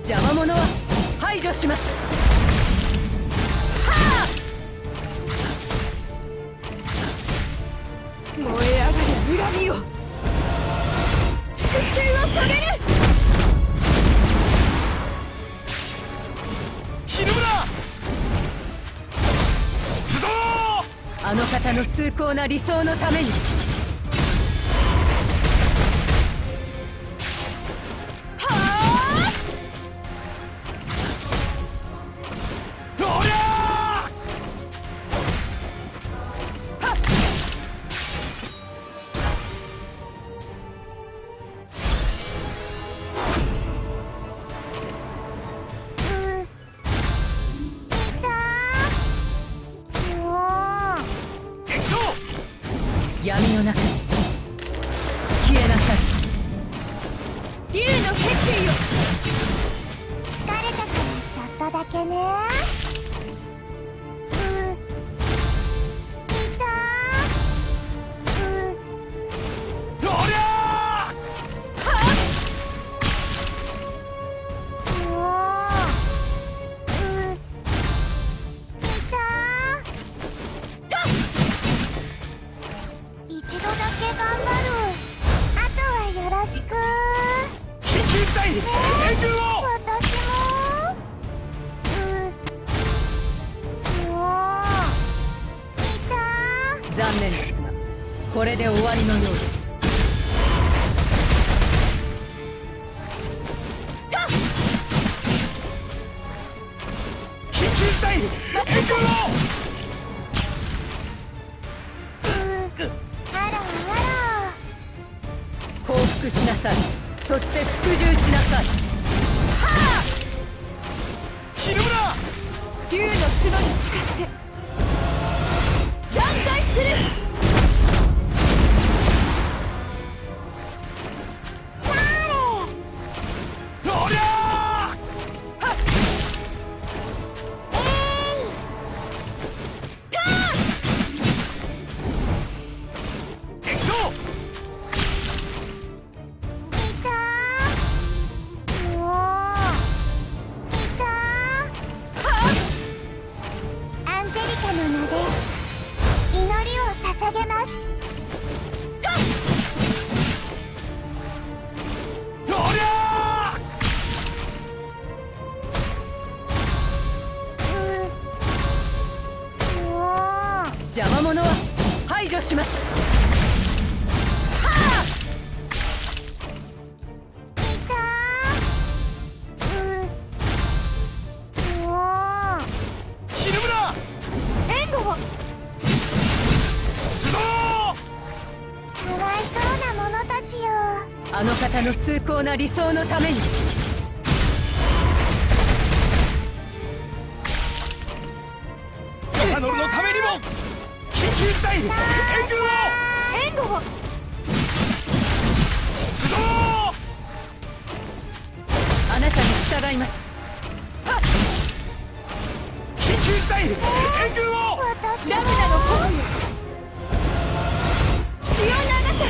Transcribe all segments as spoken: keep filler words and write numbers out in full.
邪魔者は排除します。はあ、燃え上がる恨みを復讐を遂げる。 日の村出動。 あの方の崇高な理想のために。闇の中に消えなさい。竜の決意を。 疲れたからちょっとだけね。ういたうおりゃもうういた一度だけ頑張る。あとはよろしく。 緊急事態援軍を。 私もうもういた。 残念ですがこれで終わりのようです。 緊急事態援軍を。 あらあ降伏しなさい。そして服従しなさい。はあ、 日の村竜の角に誓って断罪する。 らさおりゃーれえいター行くぞ。 いたもういたアンジェリカの名で祈りを捧げます。 おりゃうもう邪魔者は排除します。はあ、 いたうもう日の村援護を。 出動。 かわいそうな者たちよ。 あの方の崇高な理想のために。 カノルのためにも緊急事態援軍を。 援護を。 出動。 あなたに従います。はっ、 緊急事態援軍を。 私もラグナの炎よ血を流せ。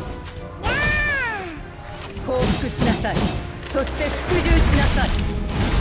や降伏しなさい。そして服従しなさい。